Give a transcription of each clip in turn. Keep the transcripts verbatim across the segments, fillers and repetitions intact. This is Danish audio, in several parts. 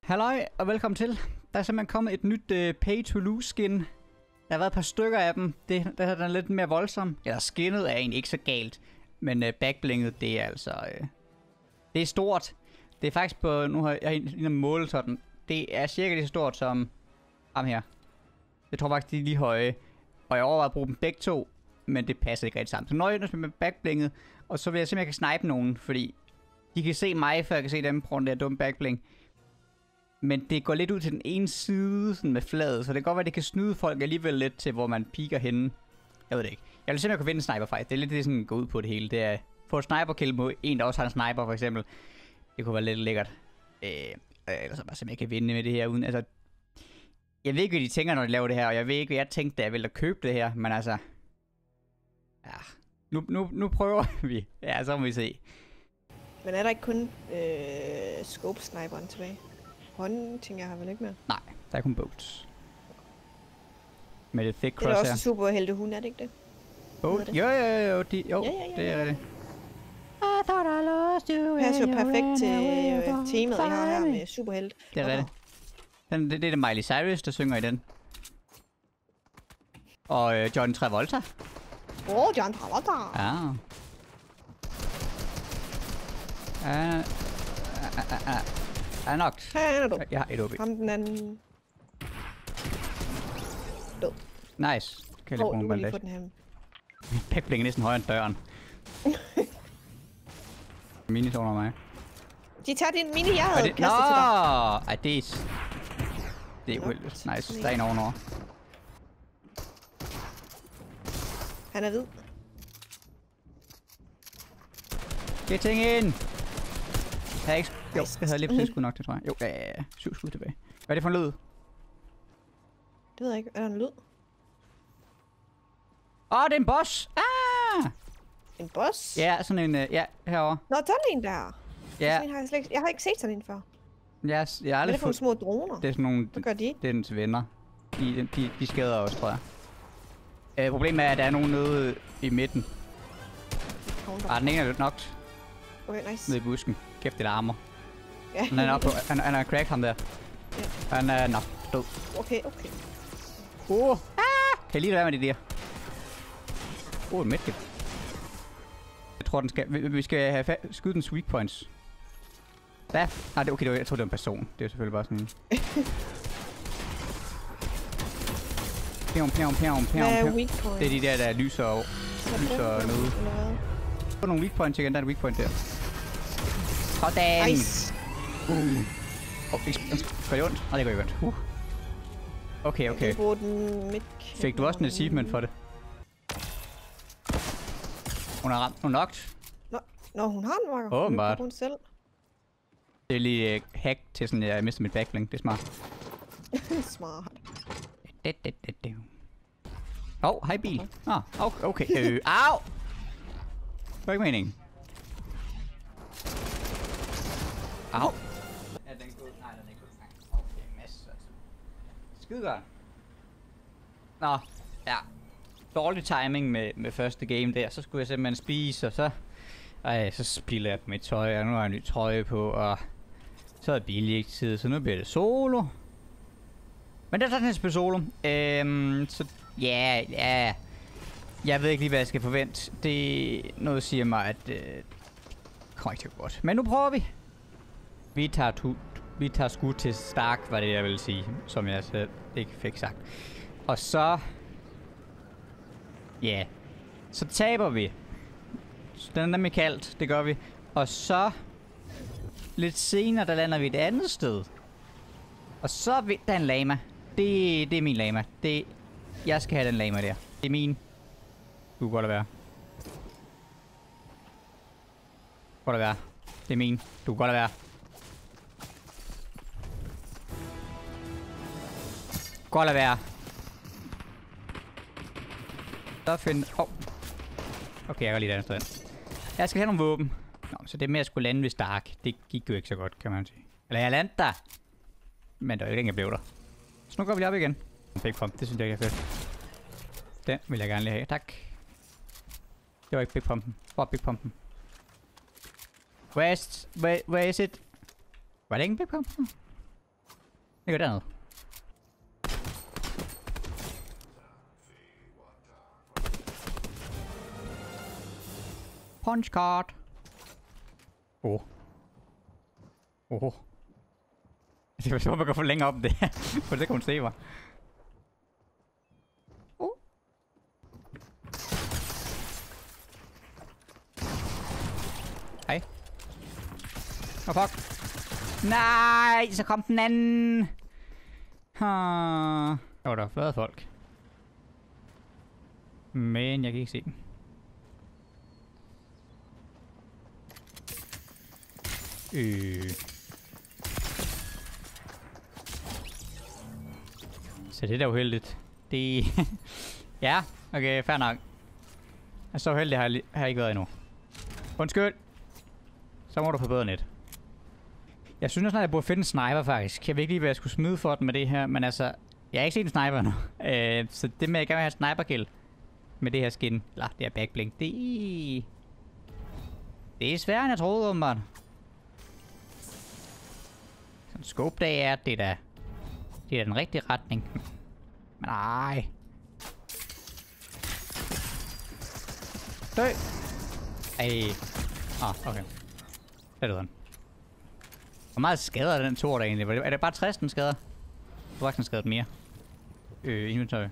Halløj og velkommen til. Der er simpelthen kommet et nyt uh, pay-to-lose skin. Der har været et par stykker af dem. Det, det her den er lidt mere voldsom. Eller skinnet er egentlig ikke så galt. Men uh, backblinget, det er altså... Uh, det er stort. Det er faktisk på... Nu har jeg lige målet sådan. Det er cirka lige så stort som... Ham her. Jeg tror faktisk, de er lige høje. Og jeg overvejer at bruge dem begge to. Men det passer ikke rigtig sammen. Så når jeg med backblinget. Og så vil jeg simpelthen kan snipe nogen. Fordi de kan se mig, før jeg kan se dem på grund af det dumme backbling. Men det går lidt ud til den ene side sådan med fladet, så det kan godt være, at det kan snyde folk alligevel lidt til, hvor man piker henne. Jeg ved det ikke. Jeg vil simpelthen kunne vinde en sniper fight. Det er lidt det, sådan går ud på det hele. Det er få et sniper-kill mod en, der også har en sniper, for eksempel. Det kunne være lidt lækkert. Øh, ellers så bare simpelthen kan vinde med det her uden... Altså, jeg ved ikke, hvad de tænker, når de laver det her, og jeg ved ikke, hvad jeg tænkte, da jeg ville købe det her, men altså... Ja, nu, nu, nu prøver vi. Ja, så må vi se. Men er der ikke kun øh, scope-sniperen tilbage? Hånden tænker jeg har vel ikke mere? Nej, der er kun boats. Med det thick cross her. Det er her. også superhelte hund, er det ikke det? Boat? Jo, jo, jo, de, jo, ja, ja, ja, det er det. Det passer jo perfekt til øh, temaet, vi har her med superhelt. Det er rigtigt. Den, det, det er det Miley Cyrus, der synger i den. Og øh, John Travolta. Åh, oh, John Travolta! Ja. Ja. Uh, uh, uh, uh. Er nok. Han er død. Jeg har et O B. Ham den anden. Død. Nice. Kan jeg Åh, lige du bruge kan lige en få den her. Min backbling er næsten højere end døren. Mini står under mig. De tager din mini, jeg havde det... kastet Nå! til dig. Ej, det er... Det er uheldigt. Nice. Der er en ovenover. Han er hvid. Get ting ind! Jeg ikke... Jo, det havde lige præcis skud nok til, tror jeg. Jo, ja, ja, ja. Syv skud tilbage. Hvad er det for en lyd? Det ved jeg ikke. Er der en lyd? Åh, oh, det er en boss! Ah! En boss? Ja, sådan en... Uh, ja, herovre. Nå, sådan en der. Ja. Sådan en har jeg, slet ikke, jeg har ikke set sådan en før. Jeg, jeg har aldrig Hvad er det for nogle små droner? Det er sådan nogle... Hvad gør de? Det er dens venner. De, de, de skader også, tror jeg. Uh, problemet er, at der er nogen nede i midten. Ah, den ene er lidt knocked. Okay, nice. Nede i busken. Kæft, det armor. Ja. Han er oppe på... Han, han er cracked, ham der. Ja. Han er nok død. Okay, okay. Åh! Oh. Ah! Kan jeg lige være med det der? Åh, oh, en medkit. Jeg tror, den skal... Vi, vi skal have skyde den weak points. Hvad? Nej, det er okay. Det var, jeg tror, det var en person. Det er selvfølgelig bare sådan en... Pjavn, pjavn, pjavn, pjavn. Hvad er weak point? Det er de der, der lyser og... Lyser noget. Få nogle weak points igen. Der er et weak point der. Sådan! Nice! Uh. Åh, oh, gør det ondt? Nej, det gør ikke ondt. Uh. Okay, okay. Fik du også en achievement for det? Hun har ramt. Hun knocked. Nå, Nå hun har den, Marker. Åbenbart. Hun selv. Det er lige uh, hack til sådan, jeg mister mit backbling. Det er smart. Smart. Åh, oh, hej bil. Nå, oh, okay. okay. Øh, au! Det var ikke meningen. Au! Ja, den går. Nej, den er ikke gået. Okay, masser. Skide godt. Nå, ja. Dårlig timing med, med første game der. Så skulle jeg simpelthen spise, og så... Ej, så spiller jeg på mit tøj, og nu har jeg en ny trøje på, og... Så er billig ikke tid, så nu bliver det solo. Men det er sådan en spil solo. Øhm, så... Ja, yeah, ja... Yeah. Jeg ved ikke lige, hvad jeg skal forvente. Det... Noget siger mig, at... Øh, det kommer ikke til at gå godt. Men nu prøver vi. Vi tager, tu, vi tager skud til Stark, var det jeg ville sige, som jeg selv ikke fik sagt. Og så... Ja. Yeah. Så taber vi. Den er nemlig kaldt, det gør vi. Og så... Lidt senere, der lander vi et andet sted. Og så vil der en lama. Det, det er min lama. Det, jeg skal have den lama der. Det er min. Du kan godt lade være. Godt lade være. Det er min. Du kan godt lade være. Godt lade være. Så find... Oh. Okay, jeg går lige et andet sted. Jeg skal have nogle våben. Nå, så det med at skulle lande ved Stark, det gik jo ikke så godt, kan man sige. Eller jeg landte der. Men der er jo ikke, jeg blev der. Så nu går vi lige op igen. Big pump, det synes jeg ikke er fedt. Den vil jeg gerne lige have, tak. Det var ikke big pumpen. Hvor er big pumpen? Where is, where, where is it? Var det ikke en big pump? Det går dernede. Punch card. Åh. Oh. Åh. Oh. Jeg tror, man kan få længere op det her. For det kan hun se mig. Åh. Oh. Hej. Åh, oh, fuck. Nej, så kom den anden. Huh. Åh, der er flere folk. Men jeg kan ikke se dem. Øh. Så det er da uheldigt. Det... ja, okay, fair nok. Jeg er så uheldig, har jeg, har jeg ikke været endnu. Undskyld. Så må du forbedre net. Jeg synes også, at jeg burde finde en sniper, faktisk. Jeg ved ikke lige, hvad jeg skulle smide for den med det her, men altså... Jeg har ikke set en sniper endnu. øh, så det med, at jeg gerne vil have en sniper kill med det her skin. Eller det her backblink. Det... Det er sværere, end jeg troede, åbenbart. Sådan scope dag er det da... Det er den rigtige retning. Men nej. Dø! Ej. Ah, okay. Det er den. Hvor meget skader er den tor der egentlig? Er det bare tres den skader? Du har faktisk skadet mere. Øh, inventory.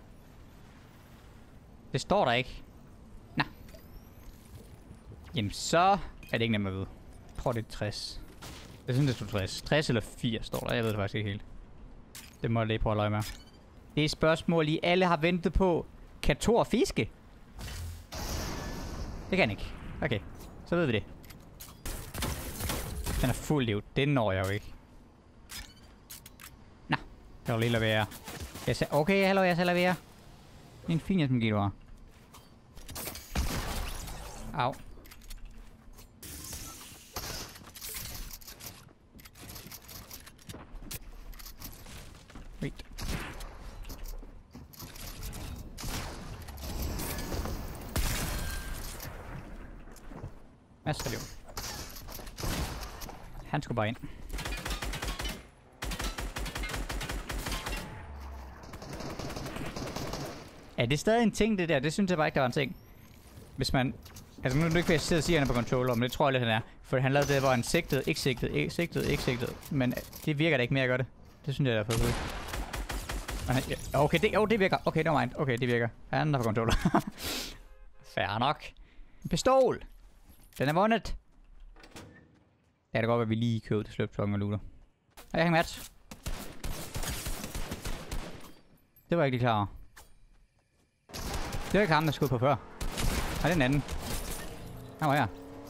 Det står der ikke. Nå. Jamen så er det ikke nemt at vide. Jeg tror det er tres. Jeg synes det stod tres. tres eller firs står der. Jeg ved det faktisk ikke helt. Det må jeg lige prøve at løje med. Det er et spørgsmål, I alle har ventet på. Kan Thor fiske? Det kan han ikke. Okay, så ved vi det. Den er fuld liv. Det når jeg jo ikke. Nå, jeg vil lige lade være. Jeg sagde, okay, hallo, jeg skal lade være. Det er en fin, som giver du har. Au. Wait. Masser af liv. Han skulle bare ind. Er det stadig en ting, det der? Det synes jeg bare ikke, der var en ting. Hvis man... Altså nu er det ikke, jeg sidder og siger, at han er på controller, men det tror jeg lidt, han er. For han lavede det, hvor han sigtede, ikke sigtede, ikke sigtede, ikke sigtede. Men det virker da ikke mere at gøre det. Det synes jeg, der er for fedt. Okay, det, oh, det virker. Okay, no mind. Okay, det virker. Han er på controller. Fair nok. En pistol! Den er vundet. Det er da godt, at vi lige købte til sløbtlokken og looter. Og jeg hænger match. Det var jeg ikke lige klar over. Det var ikke ham, der skød på før. Nej, det er den anden. Han var her.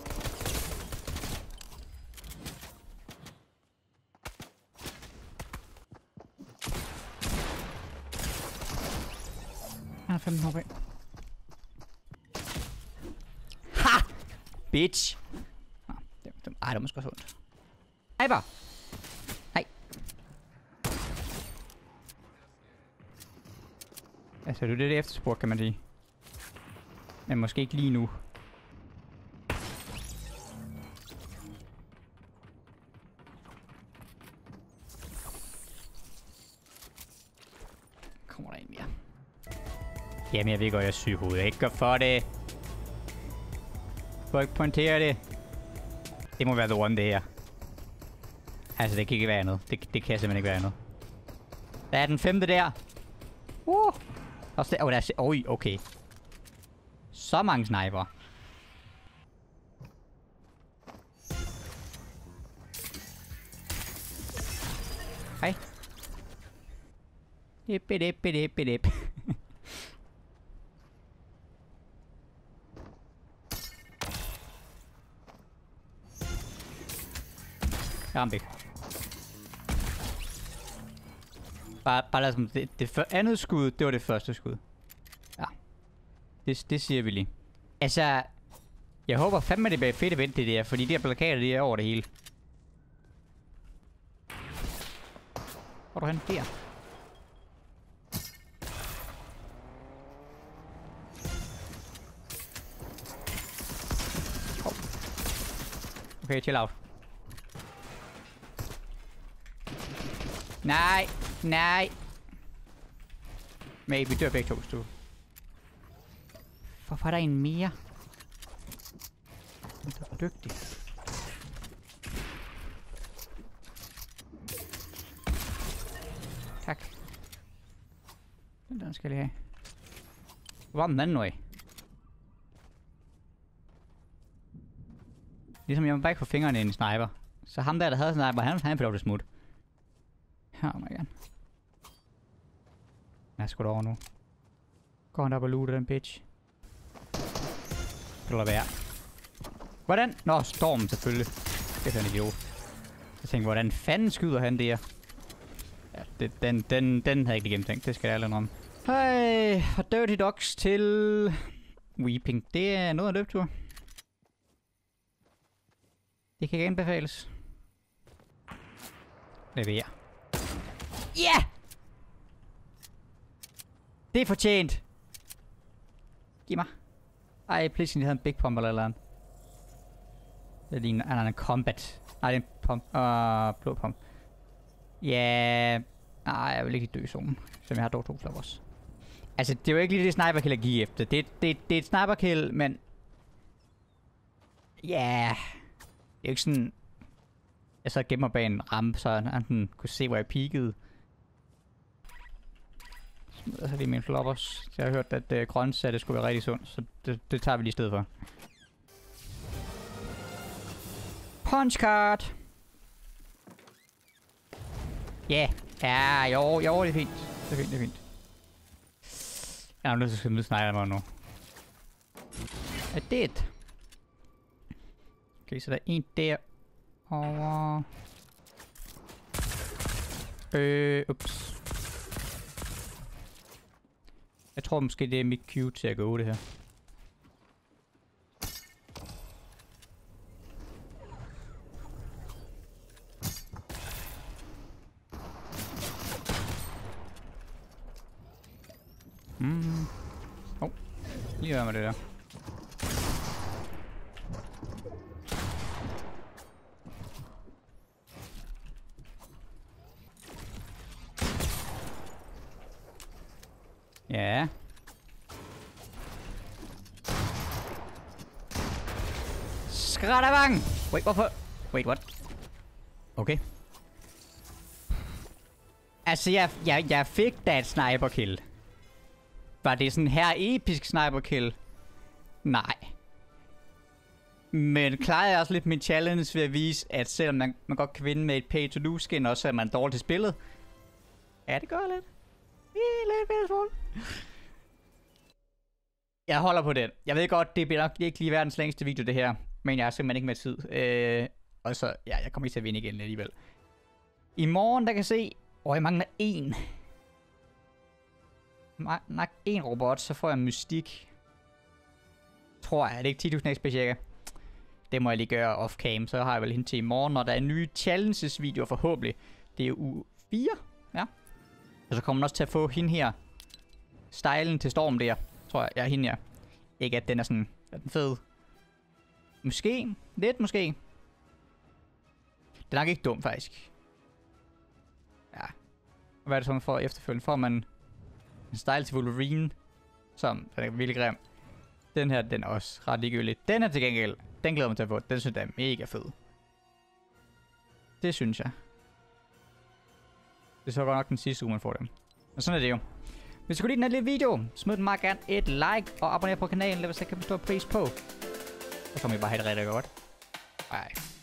Han har femten H P. Ha! Bitch! Ah, det, det, ej, det var måske også ondt. Hej bare! Hej! Altså, det er det efterspurgt, kan man sige. Men måske ikke lige nu. Kommer der en mere? Jamen, jeg ved godt, jeg er syg i hovedet. Jeg ikke gør for det. Får ikke pointere det. Det må være the one, det her. Altså, det kan ikke være andet. Det, det kan simpelthen ikke være andet. Der er den femte der. Uh! Og så, oh, der er... Oj, okay. Så mange sniper. Hej. Dip, dip, dip, dip. Jeg ramte ikke. Bare, bare lad os... Det, det andet skud, det var det første skud. Ja. Det, det siger vi lige. Altså... Jeg håber fandme, det bliver fedt event, det der. Fordi de her plakater, de er over det hele. Hvor er du henne? Der. Oh. Okay, chill out. Nej, nej. Men vi dør begge to, du. Hvorfor er der en mere? Den er dygtig. Tak. Den der skal jeg lige have. Hvor var den anden nu af? Ligesom jeg må bare ikke få fingrene ind i sniper. Så ham der, der havde sniper, han, han fik lov til smut. Her må jeg gerne. Jeg er sgu over nu. Går han op og looter den bitch. Det vil være. Hvordan? Nå, stormen selvfølgelig. Det er en idiot. Jeg tænkte, hvordan fanden skyder han der? Ja, det, den, den, den havde jeg ikke lige gennemtænkt. Det skal jeg aldrig om. Hej, fra Dirty Dogs til Weeping. Det er noget af løbetur. Det kan ikke anbefales. Lever. Ja! Yeah! Det er fortjent. Giv mig. Ej, pludselig havde en big pump eller andet. Det ligner, han har en combat. Nej, det er en pump. Åh, uh, blå pump. Ja. Yeah. Nej, jeg vil ikke dø i zonen. Som jeg har dog to flappers. Altså, det er jo ikke lige det sniper kill at give efter. Det, det, det er et sniper kill, men... Ja... Yeah. Det er jo ikke sådan... Jeg så gemmer bag en rampe, så han kunne se, hvor jeg peakede. Smider så lige mine floppers. Jeg har hørt, at uh, grøntsager det skulle være rigtig sundt, så det, det tager vi lige i stedet for. Punchcard! Ja, yeah. Ja, jo, jo, det er fint. Det er fint, det er fint. Jeg er nødt til at smide sniper mig nu. Er det et? Okay, så der er en der. Over. Øh, ups. Jeg tror måske det er mit cue til at gå det her. Mm. Oh, lige hvad med det der. Ja. Skradabang! Wait, hvorfor? Wait, what? Okay. Altså, jeg, jeg, jeg fik da et sniper kill. Var det sådan her episk sniper kill? Nej. Men klarede jeg også lidt min challenge ved at vise, at selvom man, man godt kan vinde med et pay to lose skin, også er man dårlig til spillet. Ja, det gør lidt. Lidt, lidt smule. Jeg holder på den. Jeg ved godt, det bliver nok ikke lige verdens længste video, det her. Men jeg har simpelthen ikke med tid. Øh, og så, ja, jeg kommer ikke til at vinde igen alligevel. I morgen, der kan se... Åh, jeg mangler en. Nok en robot, så får jeg mystik. Tror jeg. Er det ikke ti tusind X P cirka? Det må jeg lige gøre off-cam. Så har jeg vel hende til i morgen, når der er nye challenges-videoer forhåbentlig. Det er uge fire. Ja. Og så kommer man også til at få hende her. Stylen til Storm der. Tror jeg. Ja, hende her. Ikke at den er sådan... Er den fed? Måske. Lidt måske. Det er nok ikke dumt faktisk. Ja. Og hvad er det så, man får efterfølgende? Får man en style til Wolverine, som den er virkelig grim. Den her, den er også ret ligegyldig. Den er til gengæld, den glæder mig til at få. Den synes jeg er mega fed. Det synes jeg. Det er så godt nok den sidste uge, man får dem. Og sådan er det jo. Hvis du kunne lide den her lille video, smid den meget gerne et like og abonner på kanalen, hvis jeg kan forstå pris på. Så kommer I bare have det rigtig godt. Bye.